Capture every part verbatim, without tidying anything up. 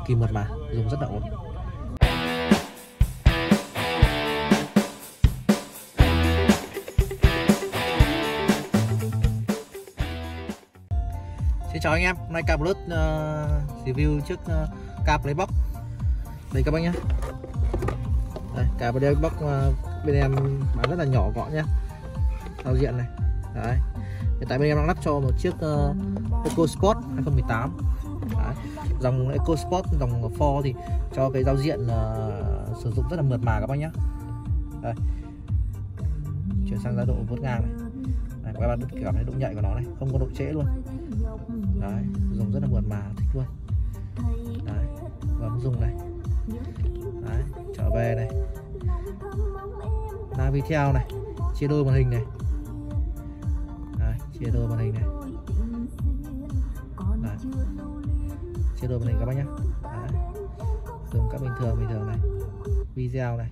kỳ mượt mà, dùng rất là ổn. Xin chào anh em, hôm nay Caplus uh, review chiếc uh, Caplaybox đây các bác nhé. Đây, Caplaybox uh, bên em bán rất là nhỏ gọn nhé, giao diện này. Đấy. Hiện tại bên em đang lắp cho một chiếc uh, EcoSport hai không một tám. Đấy. Dòng EcoSport, dòng Ford thì cho cái giao diện uh, sử dụng rất là mượt mà các bác nhé. Đây. Chuyển sang giá độ vuốt ngang này. Này, các bạn cảm thấy độ nhạy của nó này, không có độ trễ luôn. Đấy, dùng rất là mượt mà, thích luôn. Đấy, bấm dùng này. Đấy, trở về này. Navitel này, chia đôi màn hình này. Đấy, chia đôi màn hình này. Đấy. Chia đôi màn hình các bác nhé. Đấy. Dùng các bình thường bình thường này. Video này.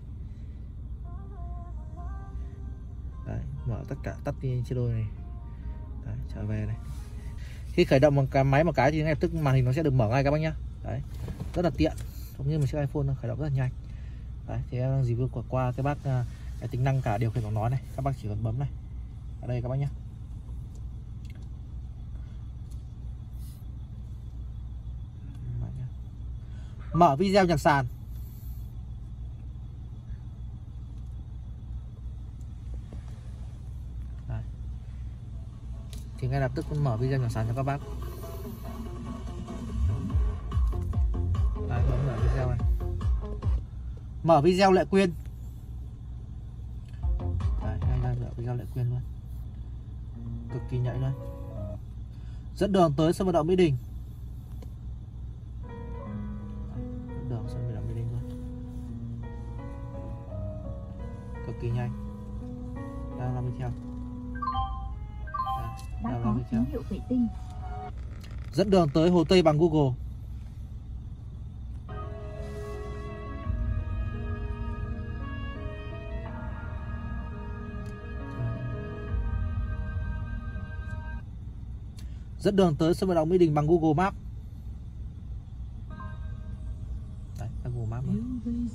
Đấy, mở tất cả, tắt đi chia đôi này. Đấy, trở về này. Khi khởi động một cái máy một cái thì ngay lập tức màn hình nó sẽ được mở ngay các bác nhá. Đấy, rất là tiện, giống như một chiếc iPhone nó khởi động rất là nhanh. Đấy, thì em review qua, qua cái bác cái tính năng cả điều khiển của nó này, các bác chỉ cần bấm này ở đây các bác nhá. Mở video nhạc sàn. Đấy. Thì ngay lập tức mở video nhạc sàn cho các bác. Đấy, bấm mở video này. Mở video Lệ Quyên. Đấy, ngay ra mở video Lệ Quyên luôn. Cực kỳ nhạy luôn. Dẫn đường tới sân vận động Mỹ Đình. Dẫn đường sân vận động Mỹ Đình luôn. Cực kỳ nhanh. Đang làm video. Đã có tín hiệu vệ tinh. Dẫn đường tới Hồ Tây bằng Google. Dẫn đường tới sân vận động Mỹ Đình bằng Google Maps. Đấy, Google Maps luôn.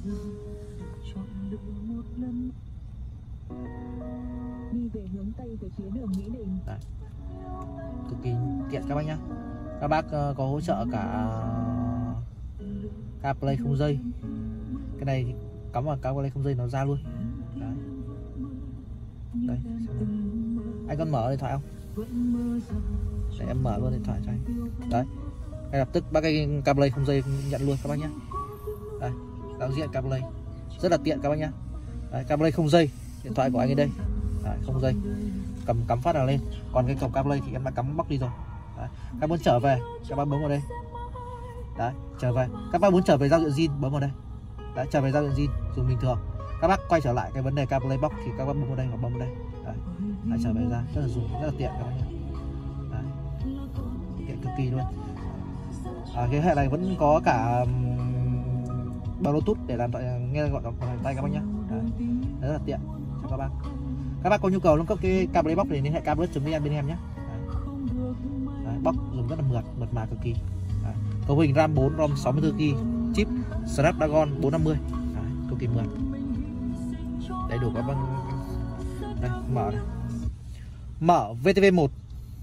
Đi về hướng Tây về phía đường Mỹ Đình. Đấy. Cực kỳ tiện các bác nhá. Các bác uh, có hỗ trợ cả CarPlay không dây. Cái này thì cắm vào CarPlay không dây nó ra luôn. Đấy. Đây, anh còn mở điện thoại không? Để em mở luôn điện thoại cho anh. Đấy. Ngay lập tức bác cái CarPlay không dây nhận luôn các bác nhé. Đây, giao diện CarPlay rất là tiện các bác nhé. Đấy, CarPlay không dây, điện thoại của anh ở đây. Đấy, không dây, cầm cắm phát là lên. Còn cái cổng CarPlay thì em đã cắm bóc đi rồi. Đấy. Các muốn trở về, các bác bấm vào đây. Đấy, trở về. Các bác muốn trở về giao diện zin bấm vào đây. Đấy, trở về giao diện zin dùng bình thường. Các bác quay trở lại cái vấn đề Caplaybox thì các bác bấm vào đây hoặc bấm vào đây. Đấy. Đấy, trở về ra rất là dùng rất là tiện các bác nhé. Đấy. Tiện cực kỳ luôn. À, cái hệ này vẫn có cả um, Bluetooth để làm thoại nghe gọi đọc tay các bác nhé. Đấy. Đấy, rất là tiện cho các bác. Các bác có nhu cầu nâng cấp cái Caplaybox thì liên hệ caplus chấm vn bên em nhé. Đấy. Đấy, box dùng rất là mượt, mượt mà cực kỳ. Đấy. Cấu hình RAM bốn, ROM sáu mươi tư gi ga bai, chip Snapdragon bốn năm mươi. Đấy, cực kỳ mượt. Đầy đủ các bác. Đây, mở này. Mở vê tê vê một.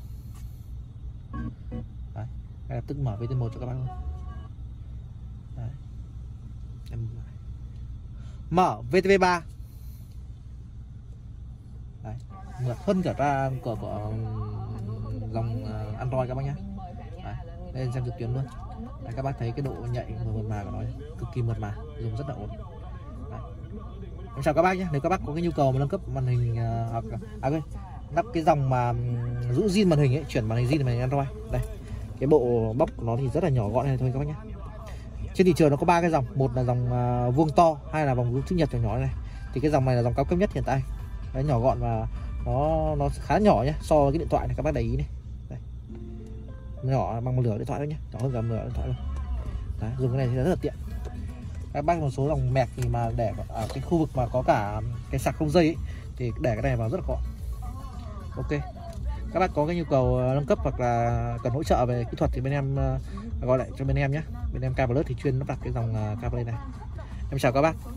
Đấy, ngay lập tức mở vê tê vê một cho các bác luôn. Đấy. Em... Mở vê tê vê ba. Đấy, mượt hơn cả ra của, của dòng Android các bác nhé. Đấy, lên xem trực tuyến luôn. Đấy, các bác thấy cái độ nhạy và mượt mà của nó cực kỳ mượt mà, dùng rất là ổn. Đấy. Em chào các bác nhé. Nếu các bác có cái nhu cầu mà nâng cấp màn hình hoặc à, à, okay, lắp cái dòng mà giữ zin màn hình ấy, chuyển màn hình zin màn hình Android. Đây, cái bộ bóc của nó thì rất là nhỏ gọn này thôi các bác nhé. Trên thị trường nó có ba cái dòng, một là dòng uh, vuông to, hai là vòng vuông chữ nhật nhỏ nhỏ này. Thì cái dòng này là dòng cao cấp nhất hiện tại. Đấy, nhỏ gọn và nó nó khá nhỏ nhé, so với cái điện thoại này các bác để ý này. Đây. Nhỏ bằng một nửa điện thoại thôi nhé, nhỏ hơn cả một nửa điện thoại luôn. Đấy, dùng cái này thì rất là tiện. Các bác một số dòng mẹc thì mà để ở cái khu vực mà có cả cái sạc không dây ấy, thì để cái này vào rất là gọn. Ok. Các bác có cái nhu cầu nâng cấp hoặc là cần hỗ trợ về kỹ thuật thì bên em uh, gọi lại cho bên em nhé. Bên em Car Plus thì chuyên lắp đặt cái dòng uh, CarPlay này. Em chào các bác.